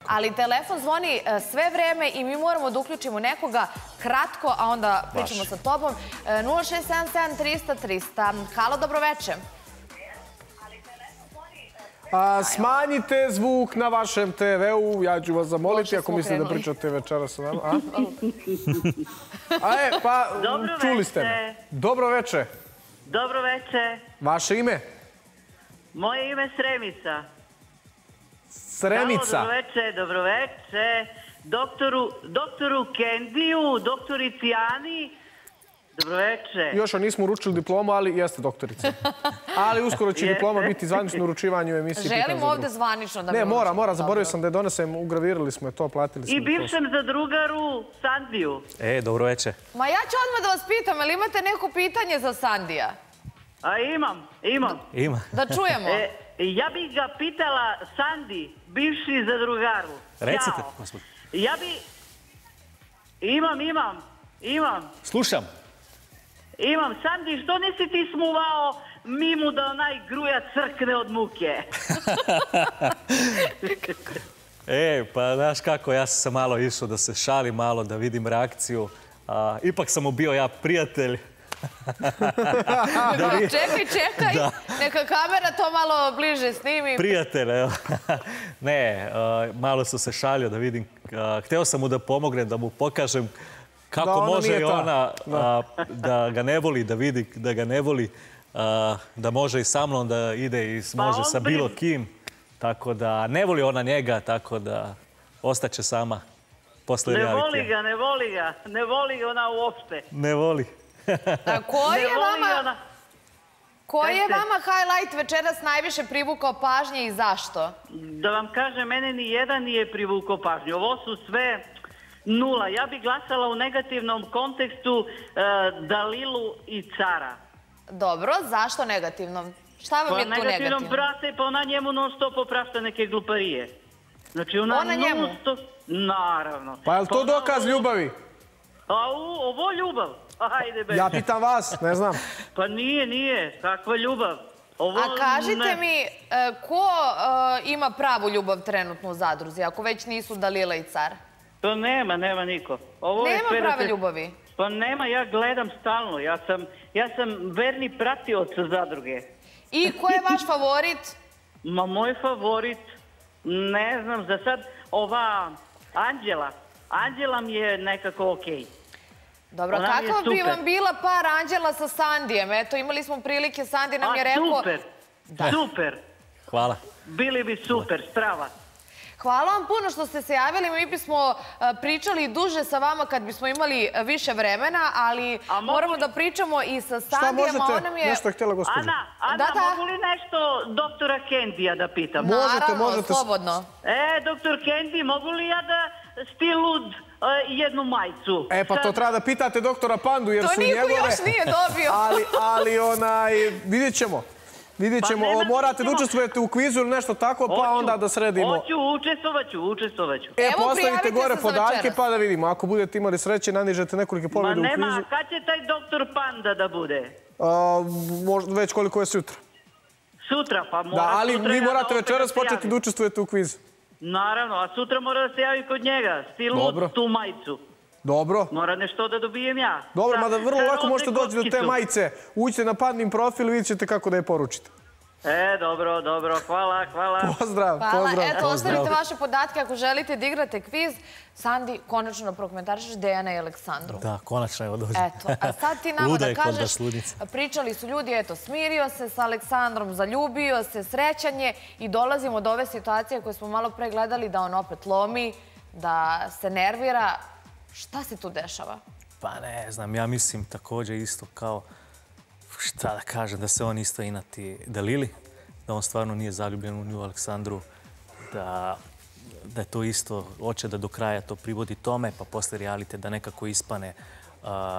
Ali telefon zvoni sve vreme i mi moramo da uključimo nekoga kratko, a onda pričamo sa tobom. 0677 300 300. Halo, dobroveče. Smanjite zvuk na vašem TV-u, ja ću vas zamoliti ako mislite da pričate večera sa nama. Pa, čuli ste me. Dobro veče. Dobro veče. Vaše ime? Moje ime je Sremica. Sremica. Dobro veče. Doktoru Kendiju, doktorici Ani. Dobro veče. Još nismo uručili diplomu, ali jeste doktorica. Ali uskoro će diploma biti zvanično uručivanje u emisiji. Želimo ovde zvanično da mi uručimo. Ne, mora. Zaboravio sam da je donesem, ugravirali smo je to, platili smo. I bivšem za drugaru Sandiju. Dobro veče. Ma ja ću odmah da vas pitam, ali imate neko pitanje za Sandija? Imam. Da čujemo. Ja bih ga pitala, Sandi, bivši za drugaru. Recite, gospod. Ja bi... Imam. Slušam. Imam. Sandi, što nisi ti smuvao Mimu da onaj gruja crkne od muke? Pa znaš kako, ja sam malo išao da se šalim malo, da vidim reakciju. Ipak sam mu bio ja prijatelj. Čekaj. Neka kamera to malo bliže snimi. Prijatelj, evo. Ne, malo sam se šalio da vidim. Hteo sam mu da pomognem, da mu pokažem kako može i ona da ga ne voli, da vidi da ga ne voli, da može i sa mnom da ide i može sa bilo kim. Tako da ne voli ona njega, tako da ostaće sama posle realitija. Ne voli ga ona uopšte. Ne voli. Koji je vama highlight večeras najviše privukao pažnje i zašto? Da vam kažem, mene ni jedan nije privukao pažnju. Ovo su sve nula. Ja bih glasala u negativnom kontekstu Dalilu i Cara. Dobro, zašto negativnom? Šta vam je tu negativno? Negativnom brate, pa ona njemu non stop oprašta neke gluparije. Znači ona njemu? Naravno. Pa je li to dokaz ljubavi? Ovo ljubav? Ajde, be. Ja pitam vas, ne znam. Pa nije. Kakva ljubav? A kažite mi, ko ima pravu ljubav trenutno u zadruzi, ako već nisu Dalila i Car? To nema niko. Nema prave ljubavi? Pa nema, ja gledam stalno. Ja sam verni pratioc zadruge. I ko je vaš favorit? Moj favorit, ne znam, za sad ova Anđela. Anđela mi je nekako okej. Dobro, kako bi vam bila par Anđela sa Sandijem? Eto, imali smo prilike, Sandi nam je rekao... Super. Hvala. Bili bi super, strava. Hvala vam puno što ste se javili. Mi bismo pričali duže sa vama kad bismo imali više vremena, ali moramo da pričamo i sa Sandijem. Šta možete? Nešto je htjela gospođa. Ana, mogu li nešto doktora Kendija da pitam? Naravno, slobodno. Doktor Kendi, mogu li ja da stilud jednu majicu? Pa to treba da pitate doktora Pandu, jer su njegove... To niko još nije dobio. Ali vidjet ćemo. Morate da učestvujete u kvizu ili nešto tako, pa onda da sredimo. Hoću, učestvovaću. Postavite gore podatke pa da vidimo. Ako budete imali sreće, nanižete nekolike pobjede u kvizu. Ma nema, kad će taj doktor Panda da bude? Već koliko je sutra. Sutra, pa mora... Da, ali vi morate večeras početi da učestvujete u kvizu. Naravno, a sutra mora da se javi kod njega. Stilu tu majicu. Dobro. Mora nešto da dobijem ja. Dobro, mada vrlo lako možete doći do te majice. Uđite na Pandin profil i vidjet ćete kako da je poručite. Dobro. Hvala. Pozdrav. Eto, ostavite vaše podatke ako želite da igrate kviz. Sandi, konačno prokomentarišeš Dejana i Aleksandru. Da, konačno evo dođe. Eto, a sad ti nama da kažeš, pričali su ljudi, eto, smirio se sa Aleksandrom, zaljubio se, srećan je i dolazimo do ove situacije koje smo malo pre gledali da on opet lomi, da se nervira. Šta se tu dešava? Pa ne znam, ja mislim također isto kao, šta da kažem, da se on isto inati Dalili, da on stvarno nije zaljubljen u nju Aleksandru, da je to isto, hoće da do kraja to privodi tome, pa posle realite da nekako ispane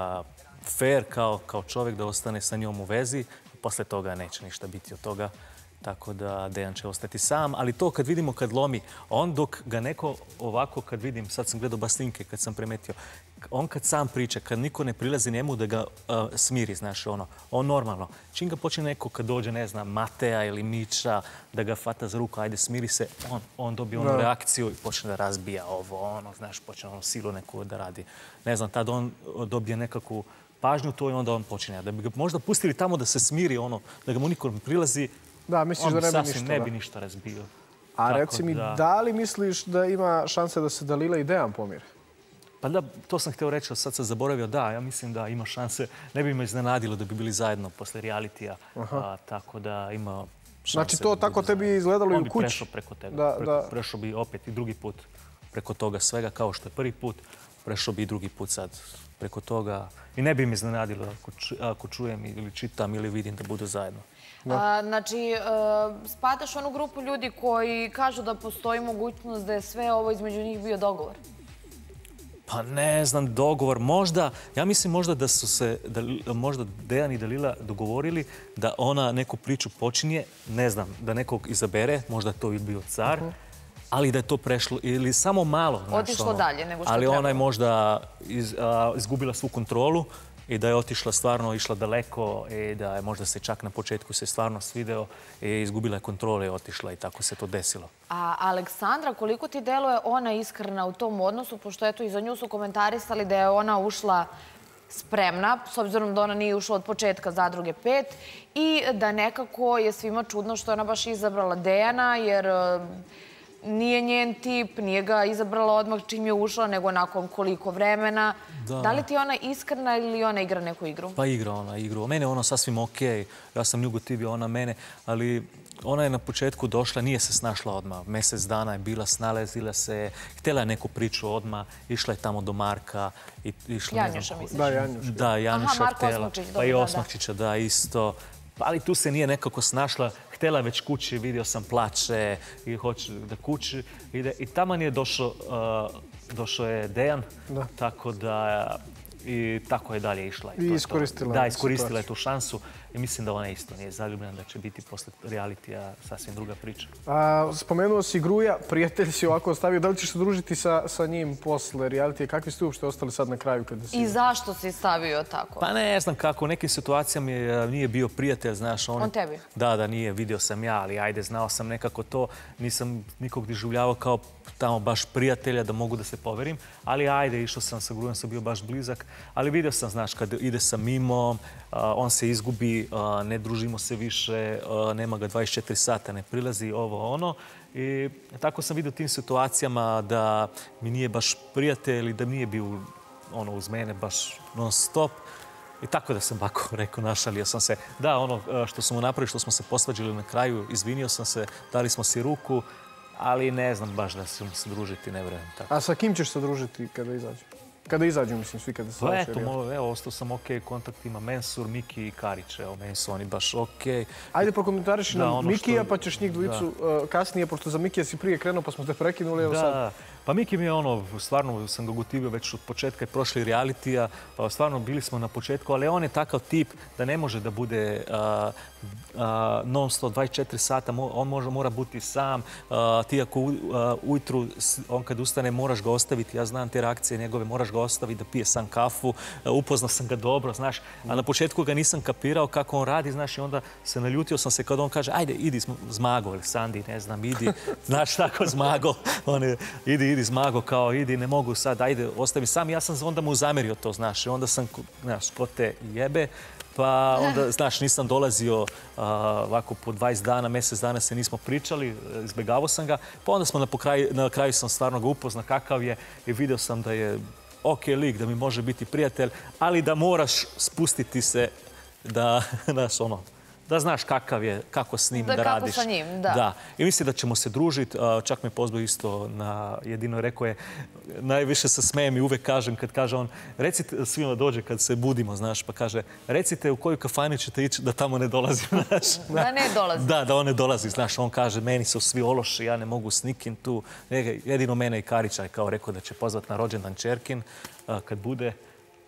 fair kao čovjek, da ostane sa njom u vezi, posle toga neće ništa biti od toga tako da Dejan će ostati sam. Ali to kad vidimo kad lomi, on dok ga neko ovako, kad vidim, sad sam gledao baš snimke kad sam primetio, on kad sam priča, kad niko ne prilazi njemu da ga smiri, znaš, on normalno. Čim ga počne neko, kad dođe, ne znam, Mateja ili Mića, da ga fata za ruku, ajde, smiri se, on dobije onu reakciju i počne da razbija ovo, znaš, počne silu neku da radi. Ne znam, tad on dobije nekakvu pažnju to i onda on počinje. Da bi ga možda pustili tamo da se smiri, da ga mu niko ne prilazi, on bi sasvim ne bi ništa razbio. A reci mi, da li misliš da ima šanse da se Dalila i Dejan pomire? Pa da, to sam htio reći, sad sam zaboravio. Da, ja mislim da ima šanse. Ne bi me iznenadilo da bi bili zajedno posle realitija. Tako da ima šanse. Znači to tako tebi izgledalo i u kući? On bi prešao preko tega. Prešao bi opet i drugi put preko toga svega, kao što je prvi put. Prešao bi i drugi put sad preko toga. I ne bi me iznenadilo ako čujem ili čitam ili vidim da budu zajedno. Znači, spadaš u onu grupu ljudi koji kažu da postoji mogućnost da je sve ovo između njih bio dogovor? Pa ne znam, dogovor. Možda, ja mislim možda da su se, možda Dejan i Dalila dogovorili da ona neku priču počinje, ne znam, da nekog izabere, možda to bi bio car, ali da je to prešlo, ili samo malo. Otišlo dalje nego što trebalo. Ali ona je možda izgubila svu kontrolu i da je otišla stvarno, išla daleko i da je možda se čak na početku se stvarno svideo i izgubila je kontrole i otišla i tako se to desilo. A Aleksandra, koliko ti deluje ona iskrena u tom odnosu, pošto eto i za nju su komentarisali da je ona ušla spremna, s obzirom da ona nije ušla od početka Zadruge 5 i da nekako je svima čudno što je ona baš izabrala Dejana, jer nije njen tip, nije ga izabrala odmah čim je ušla, nego nakon koliko vremena. Da li ti je ona iskrena ili ona igra neku igru? Pa igra ona igru. Mene je ono sasvim okej. Ja sam nju gotivio, ona mene. Ali ona je na početku došla, nije se snašla odmah. Mjesec dana je bila, snalazila se. Htjela je neku priču odmah. Išla je tamo do Marka. Janjuša, misliš? Da, Janjuša. Da, Janjuša Marko Osmačić. Pa i Osmačića, da, isto. Ali tu se nije nekako snašla. Htjela već kući, vidio sam plače i hoće da kući ide. I taman je došao je Dejan, tako da i tako je dalje išla. I iskoristila. Da, iskoristila je tu šansu i mislim da ona isto nije zaljubljena, da će biti posle realitija sasvim druga priča. Spomenuo si Gruja, prijatelj si ovako ostavio. Da li ćeš se družiti sa njim posle realitije? Kakvi ste uopšte ostali sad na kraju? I zašto si stavio tako? Pa ne znam kako. U nekim situacijama nije bio prijatelj, znaš. On tebi? Da, nije. Vidio sam ja, ali ajde, znao sam nekako to. Nisam nikog doživljavao kao tamo baš prijatelja da mogu da se poverim. Ali ajde, išao sam sa Grujom, sam bio baš blizak. Ali vidio sam, znaš, kad ide sa Mimom, on se izgubi, ne družimo se više, nema ga 24 sata, ne prilazi ovo ono. I tako sam vidio u tim situacijama da mi nije baš prijatelj i da nije bio uz mene baš non stop. I tako da sam bako rekao, našalio sam se. Da, ono što smo napravili, što smo se posvađali na kraju, izvinio sam se, dali smo si ruku, ali ne znam baš da ćemo se družiti, ne vjerujem tako. A sa kim ćeš se družiti kada izađu? Kada izađu, mislim, svi kada se završi reality? Evo, ostao sam okej, kontaktima Mensur, Miki i Karić. Evo, meni su oni baš okej. Ajde, prokomentariši nam Mikija, pa ćeš njih dvojicu kasnije, pošto za Mikija si prije krenuo, pa smo te prekinuli, evo sad. Da, pa Miki mi je stvarno sam ga gotivio već od početka i prošli realitija, pa stvarno bili smo na početku, ali on je takav tip da ne može da bude non-stop 24 sata, on mora biti sam. Ti ako ujutru, on kad ustane, moraš ga ostaviti, ja znam te reakcije njegove, moraš ga ostaviti da pije sam kafu, upoznao sam ga dobro, znaš, a na početku ga nisam kapirao kako on radi, znaš, i onda se naljutio sam se kada on kaže, ajde, idi Zmago ili Sandi, ne znam, idi, znaš, tako Zmago, idi Zmago, kao idi, ne mogu sad, ajde, ostavi sam. Ja sam onda mu zamerio to, znaš, i onda sam, znaš, ko te jebe, pa onda, znaš, nisam dolazio ovako po 20 dana, mjesec dana se nismo pričali, izbjegavao sam ga, pa onda smo na kraju sam stvarno ga upoznao kakav je i vidio sam da je okej lik, da mi može biti prijatelj, ali da moraš spustiti se da, znaš, ono, da znaš kakav je, kako s njim da radiš. Kako sa njim, da. Da. I mislim da ćemo se družiti. Čak me pozvao isto na jedino, rekao je, najviše se smijem i uvek kažem, kad kaže on, recite, svima dođe kad se budimo, znaš, pa kaže, recite u koju kafanu ćete ići da tamo ne dolazim, znaš. Da ne dolazi. Da on ne dolazi, znaš. On kaže, meni su svi ološi, ja ne mogu s nikim tu. Jedino mene i Karića je kao rekao da će pozvati na rođendan Čerkin kad bude.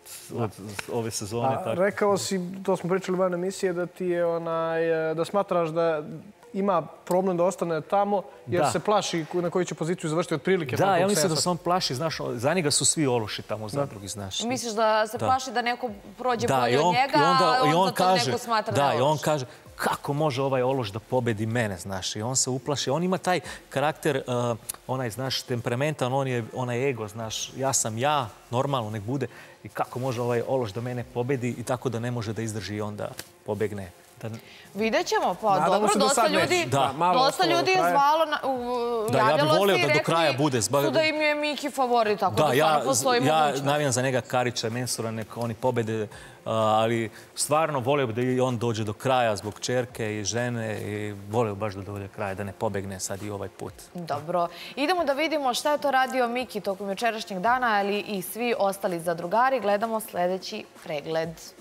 od ove sezone. Rekao si, to smo pričali van emisije, da ti je da smatraš da ima problem da ostane tamo, jer se plaši na koju će poziciju završiti otprilike. Da, ja mislim da se on plaši, znaš, za njega su svi ološi tamo u Zadrugi, znaš. Misliš da se plaši da neko prođe bolje od njega, a on za to neko smatra da je ološ? Da, i on kaže, kako može ovaj ološ da pobedi mene, znaš, i on se uplaši. On ima taj karakter, onaj, znaš, temperamentan, onaj ego, znaš, ja sam ja, normalno, nek bude. I kako može ovaj ološ da mene pobedi i tako da ne može da izdrži i onda pobegne. Vidjet ćemo, pa dobro, dosta ljudi je zvalo, javljalo se i rekli su da im je Miki favorit, tako da stvarno postoji mogućnost. Ja navijam za njega Karića, Mensura, nek oni pobede, ali stvarno volio bi da i on dođe do kraja zbog čerke i žene i volio baš da dođe do kraja, da ne pobegne sad i ovaj put. Dobro. Idemo da vidimo šta je to radio Miki tokom jučerašnjeg dana, ali i svi ostali zadrugari. Gledamo sljedeći pregled.